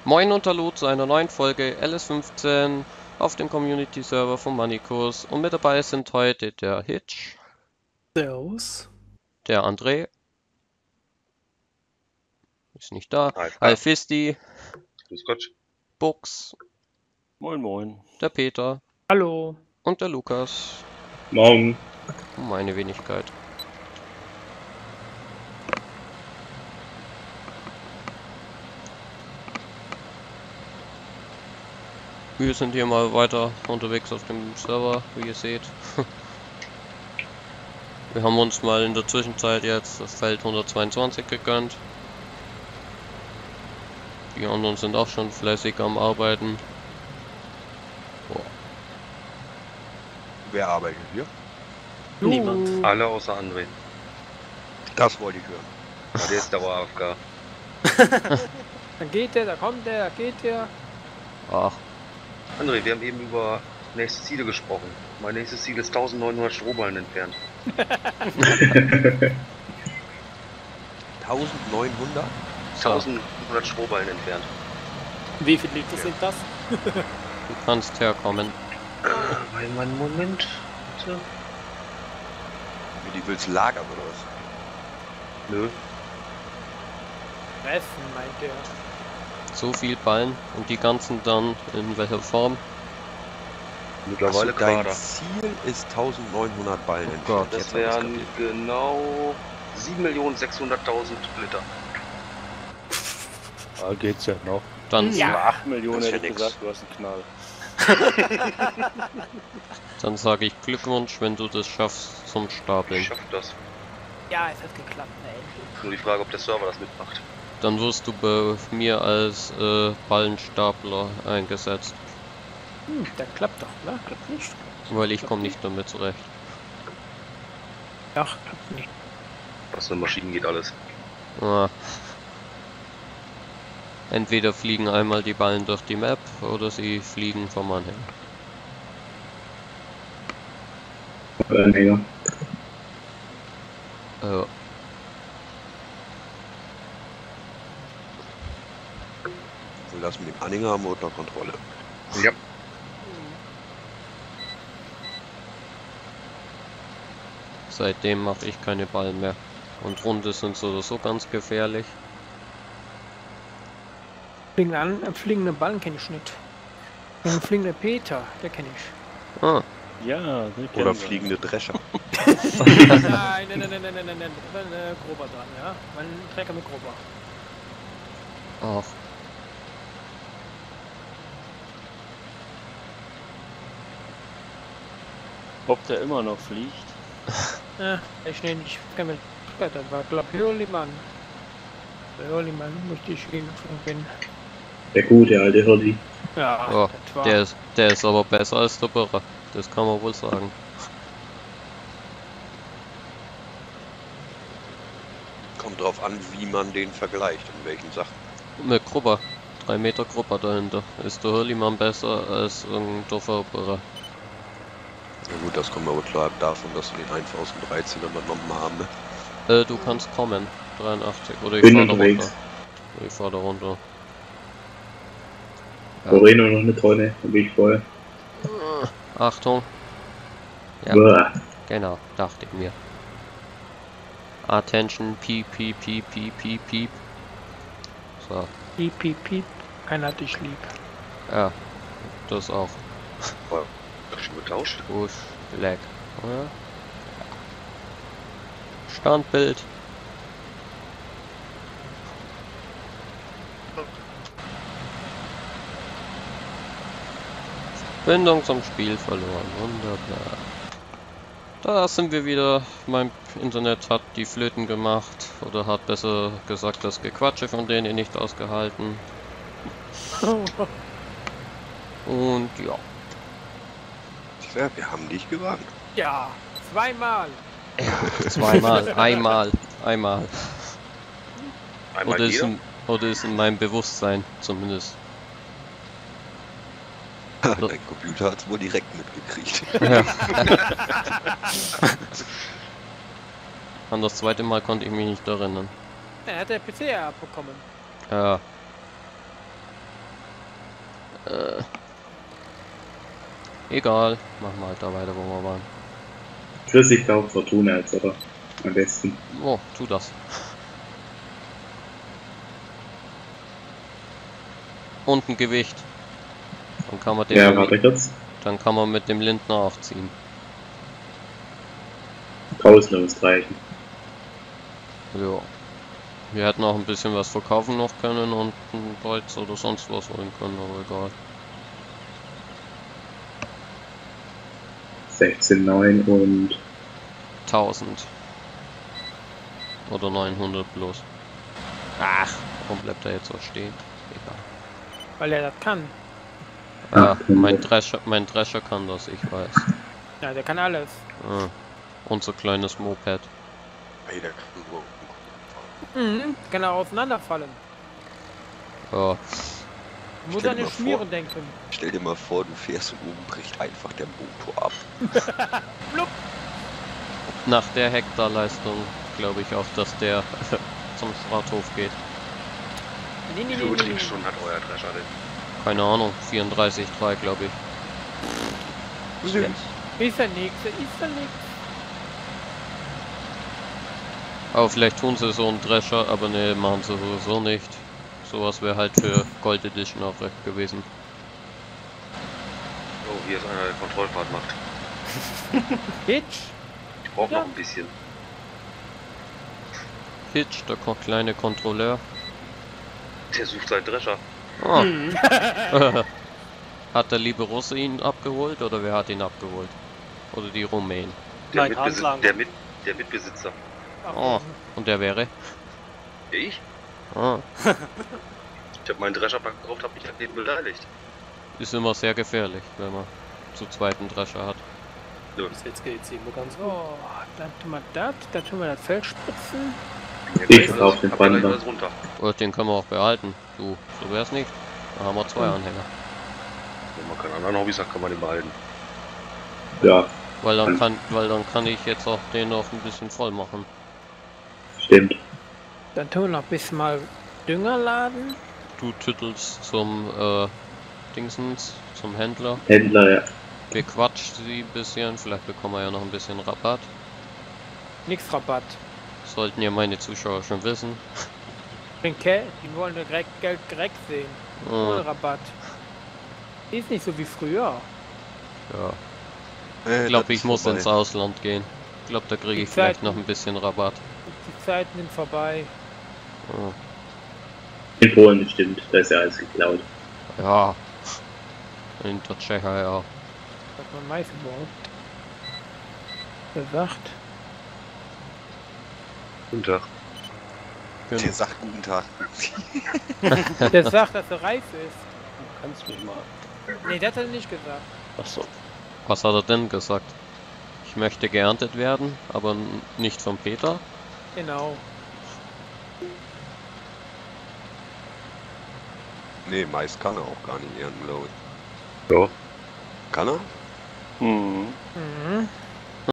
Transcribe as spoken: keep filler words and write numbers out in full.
Moin und hallo zu einer neuen Folge L S fünfzehn auf dem Community Server von Manicus und mit dabei sind heute der Hitch, Servus. der André, ist nicht da, Alles klar. Alfisti, Grüß Gott. Bux, Moin Moin. der Peter Hallo. und der Lukas. Morgen. Um meine Wenigkeit. Wir sind hier mal weiter unterwegs auf dem Server, wie ihr seht. Wir haben uns mal in der Zwischenzeit jetzt das Feld hundertzweiundzwanzig gegönnt. Die anderen sind auch schon fleißig am Arbeiten. Boah. Wer arbeitet hier? Niemand. Alle außer André. Das wollte ich hören. Ja, der ist Dauer A F K. Dann geht der, da kommt der, da geht der. Ach, André, wir haben eben über nächste Ziele gesprochen. Mein nächstes Ziel ist eintausendneunhundert Strohballen entfernt. eintausendneunhundert? eintausendneunhundert Strohballen entfernt. Wie viele Liter Ja. sind das? du kannst herkommen. Äh, einen Moment, Moment. Bitte. Wie die willst lagern oder was? Nö. Treffen, meint er. So viel Ballen und die ganzen dann in welcher Form? Mittlerweile Achso, dein Quader. Ziel ist eintausendneunhundert Ballen Oh entfernt. Gott. Das Jetzt hab ich's wären kapiert. genau sieben Millionen sechshunderttausend Liter. Da geht's ja noch. Dann, Ja. Über acht Millionen Das ist ja hätte ich nix. gesagt, du hast einen Knall. dann sage ich Glückwunsch, wenn du das schaffst zum Ich Stapeln. schaff das. Ja, es hat geklappt, ey. Nur die Frage, ob der Server das mitmacht. Dann wirst du bei mir als äh, Ballenstapler eingesetzt, Hm, der klappt doch, ne? Klappt nicht. weil ich komme nicht damit zurecht. Ach, klappt nicht. Was für Maschinen geht alles. Ah. Entweder fliegen einmal die Ballen durch die Map oder sie fliegen vom Mann her. Anhänger. Äh, Wir lassen den Anhänger haben wir unter Kontrolle. Ja. seitdem mache ich keine Ballen mehr. Und Runde sind so oder so ganz gefährlich. Fliegende, An äh, fliegende Ballen kenne ich nicht. Den fliegende Peter, der kenne ich. Ah, Ja, den kennen Oder wir. fliegende Drescher. nein, nein, nein, nein, nein, nein, nein, nein. Da war ein äh, Grober dran, ja? Mein Trecker mit Grober. ach. Ob der immer noch fliegt? Ja, ich nenne nicht. Ich kann mir. Ja, das war, glaub ich, Hörlimann. Der Hörlimann musste ich hin. Der gute alte Hirdi. Ja, Ja, das war. Der ist, der ist aber besser als der Birrer. Das kann man wohl sagen. Kommt drauf an, wie man den vergleicht, in welchen Sachen. Mit Grubber. drei Meter Grubber dahinter. Ist der Hurlimann besser als ein doofer Birrer? Na gut, das kommt aber klar davon, dass wir den eintausenddreizehner übernommen haben. Ne? Äh, du kannst kommen. dreiundachtzig. Oder ich Bin fahr da unterwegs. runter. Ich fahr da runter. Ja. Moreno noch eine Tonne, da bin ich voll. Achtung. Ja. Uah. Genau, dachte ich mir. Attention, piep, piep, piep, piep, piep, piep. So, Piep, piep, piep. Keiner hat dich lieb. ja, das auch. Doch schon getauscht. Push, lag. Ja. Standbild. Bindung zum Spiel verloren. Wunderbar. Da sind wir wieder. Mein Internet hat die Flöten gemacht. Oder hat besser gesagt das Gequatsche von denen nicht ausgehalten. Und ja. Tja, wir haben dich gewarnt. Ja, zweimal. Zweimal. Einmal. Einmal. Einmal Oder ist, jeder. in, oder ist in meinem Bewusstsein zumindest. Dein Computer hat es wohl direkt mitgekriegt. Ja. An das zweite Mal konnte ich mich nicht erinnern. Er hat der P C abbekommen. Ja. Egal, machen wir halt da weiter, wo wir waren. Chris, ich glaube Fortuna jetzt, oder? Am besten. Oh, tu das. Und ein Gewicht. Dann kann man den, Ja, warte kurz. dann kann man mit dem Lindner auch ziehen. Pausenlos reichen. Ja. Wir hätten auch ein bisschen was verkaufen noch können und ein Bolz oder sonst was holen können, aber egal. sechzehn neun und tausend. Oder neunhundert bloß. Ach, warum bleibt er jetzt so stehen? Egal. Weil er das kann. Ja, achthundert. mein Drescher, mein Drescher kann das, ich weiß. Ja, der kann alles. Ah, unser kleines Moped. Ey, der kann nur. Mhm. Kann er auseinanderfallen. Ja, Muss Stell an dir den mal Schmieren vor. denken. Stell dir mal vor, du fährst und oben bricht einfach der Motor ab. nach der Hektarleistung glaube ich auch, dass der zum Schwarthof geht. Nee, nee, Wie nee, viele nee, nee. Betriebsstunden hat euer Drescher denn? Keine Ahnung, vierunddreißig Komma drei glaube ich. Ist der nächste, ist der nächste. Aber vielleicht tun sie so einen Drescher, aber ne, machen sie sowieso nicht. Sowas wäre halt für Gold Edition auch recht gewesen. Oh, hier ist einer, der Kontrollfahrt macht. Hitch? Ich brauche Ja. noch ein bisschen. Hitch, der ko- kleine Kontrolleur. Der sucht seinen Drescher. Ah. Mhm. Hat der liebe Russe ihn abgeholt oder wer hat ihn abgeholt? Oder die Rumänen? Der, Nein, Mitbesitz Handlanger. der, Mit der Mitbesitzer. Oh, und der wäre? Ich? Ah, Ich habe meinen Drescher verkauft, habe mich an dem beteiligt. ist immer sehr gefährlich, wenn man zu zweiten Drescher hat. Bis jetzt geht's immer ganz gut. So, dann tun wir das, dann tun wir das Feld spritzen. Ja, Ich gleich verkauf alles- den hab ja gleich Panda. alles runter. Oder den können wir auch behalten. Du, so wär's nicht. Da haben wir zwei Anhänger. Wenn man keinen anderen Hobbys hat, kann man den behalten. Ja, Weil dann kann, weil dann kann ich jetzt auch den noch ein bisschen voll machen. stimmt. Dann tun wir noch bis mal Dünger laden. Du tüttelst zum äh, Dingsens, zum Händler. Händler, ja. Bequatscht sie ein bisschen, vielleicht bekommen wir ja noch ein bisschen Rabatt. Nix Rabatt. Sollten ja meine Zuschauer schon wissen. Den Ke die wollen direkt Geld direkt sehen. Ohne Äh, Rabatt. Ist nicht so wie früher. ja. Äh, Ich glaube, das ich ist muss vorbei. ins Ausland gehen. Ich glaube, da kriege Die ich vielleicht Zeiten- noch ein bisschen Rabatt. Die Zeiten sind vorbei. Äh, In Polen bestimmt, da ist ja alles geklaut. Ja. In der Tschechei ja. Was man meist überhaupt. Wer sagt? Guten Tag. Der sagt guten Tag. Der sagt, dass er reif ist. Kannst mich mal. Nee, das hat er nicht gesagt. Achso. Was hat er denn gesagt? Ich möchte geerntet werden, aber n- nicht von Peter. Genau. Nee, Mais kann er auch gar nicht ernten, glaube ich. Ja. Kann er? Mhm. Mhm.